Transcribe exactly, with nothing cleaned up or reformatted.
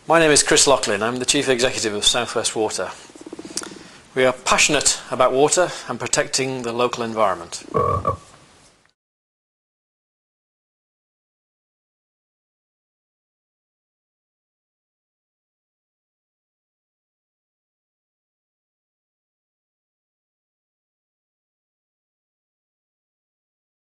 My name is Chris Loughlin. I'm the Chief Executive of South West Water. We are passionate about water and protecting the local environment.